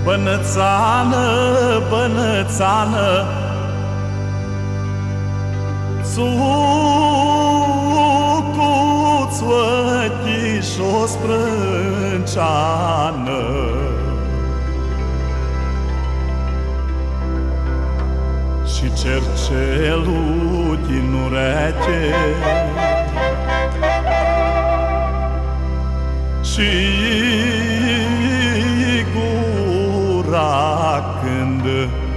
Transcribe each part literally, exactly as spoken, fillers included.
Bănățană, bănățană, țucuț văchiș-o sprânceană. Și cercelul din ureche și gura când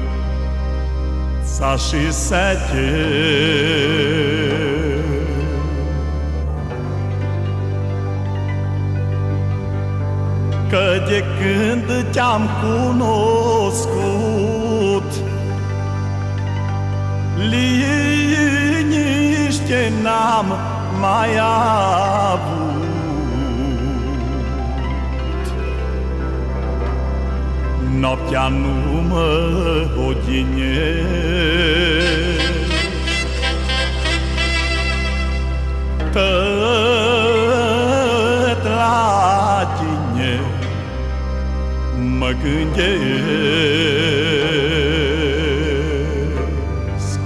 s-a și sete. Că de când te-am cunoscut, liniște n-am mai avut. Noaptea nu mă odihnesc, tot la tine mă gândesc.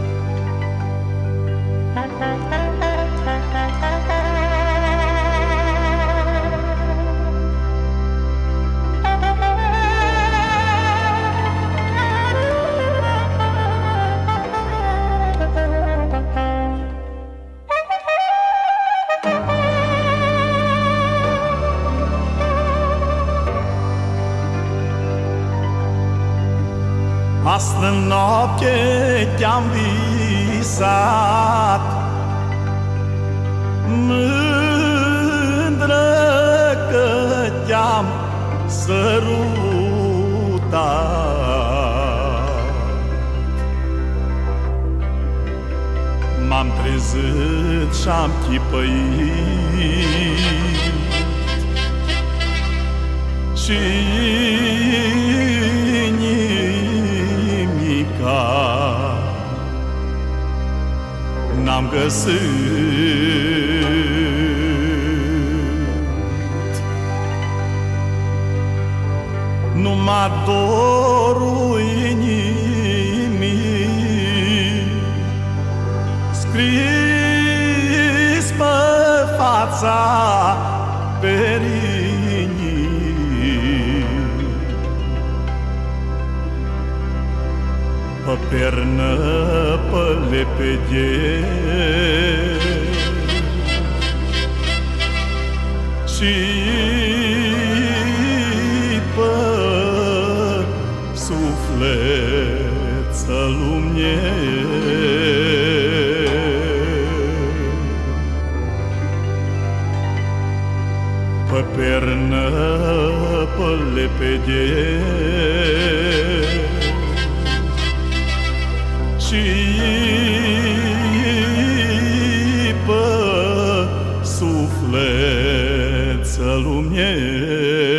Astă noapte te-am visat, mândră că te-am sărutat. M-am trezit și-am chipăit și n-am găsit. Numai dorul inimii scris pe fața perinii. Pe pernă, pe lepede și pe suflet să lumine. Pe pernă, pe lepede și pe suflet să lumine.